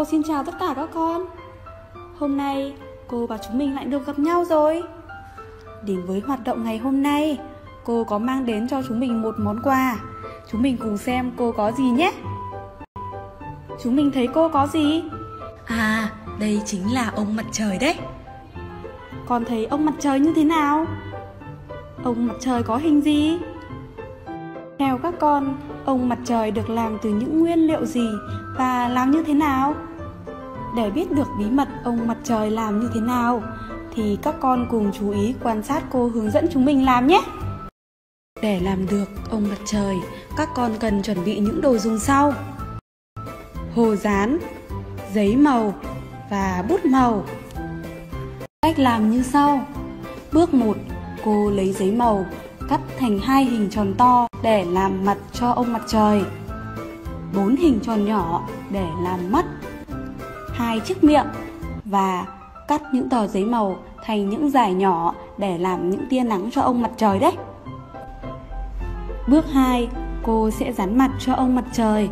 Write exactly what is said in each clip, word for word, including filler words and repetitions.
Cô xin chào tất cả các con. Hôm nay cô và chúng mình lại được gặp nhau rồi. Đến với hoạt động ngày hôm nay, cô có mang đến cho chúng mình một món quà. Chúng mình cùng xem cô có gì nhé. Chúng mình thấy cô có gì? À, đây chính là ông mặt trời đấy. Con thấy ông mặt trời như thế nào? Ông mặt trời có hình gì? Theo các con, ông mặt trời được làm từ những nguyên liệu gì và làm như thế nào? Để biết được bí mật ông mặt trời làm như thế nào thì các con cùng chú ý quan sát cô hướng dẫn chúng mình làm nhé. Để làm được ông mặt trời, các con cần chuẩn bị những đồ dùng sau: hồ dán, giấy màu và bút màu. Cách làm như sau. Bước một, cô lấy giấy màu cắt thành hai hình tròn to để làm mặt cho ông mặt trời, bốn hình tròn nhỏ để làm mắt, hai chiếc miệng, và cắt những tờ giấy màu thành những dải nhỏ để làm những tia nắng cho ông mặt trời đấy. Bước hai, cô sẽ dán mặt cho ông mặt trời.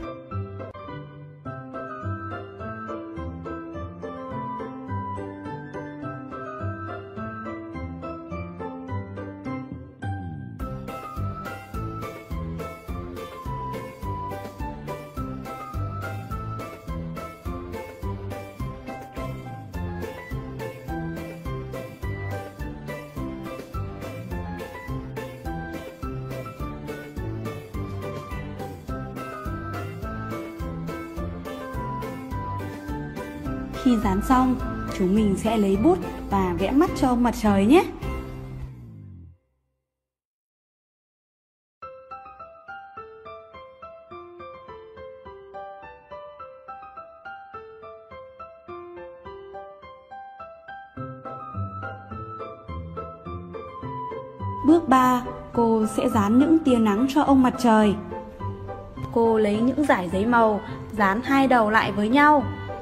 Khi dán xong, chúng mình sẽ lấy bút và vẽ mắt cho ông mặt trời nhé. Bước ba, cô sẽ dán những tia nắng cho ông mặt trời. Cô lấy những dải giấy màu, dán hai đầu lại với nhau.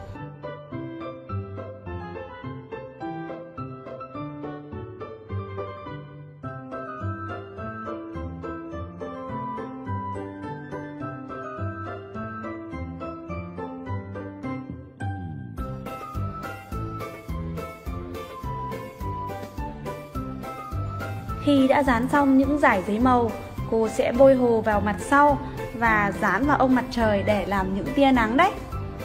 Khi đã dán xong những dải giấy màu, cô sẽ bôi hồ vào mặt sau và dán vào ông mặt trời để làm những tia nắng đấy.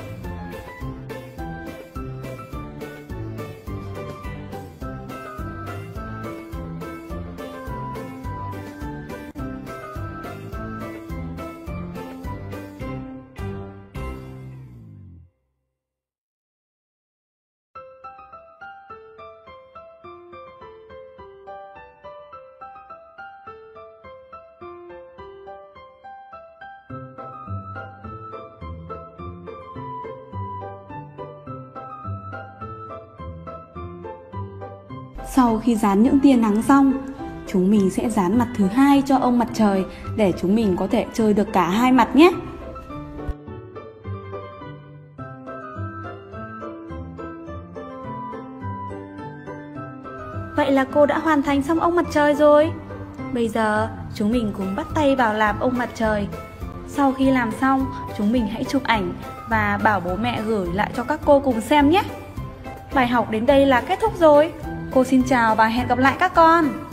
Sau khi dán những tia nắng xong, chúng mình sẽ dán mặt thứ hai cho ông mặt trời để chúng mình có thể chơi được cả hai mặt nhé. Vậy là cô đã hoàn thành xong ông mặt trời rồi. Bây giờ chúng mình cùng bắt tay vào làm ông mặt trời. Sau khi làm xong, chúng mình hãy chụp ảnh và bảo bố mẹ gửi lại cho các cô cùng xem nhé. Bài học đến đây là kết thúc rồi. Cô xin chào và hẹn gặp lại các con.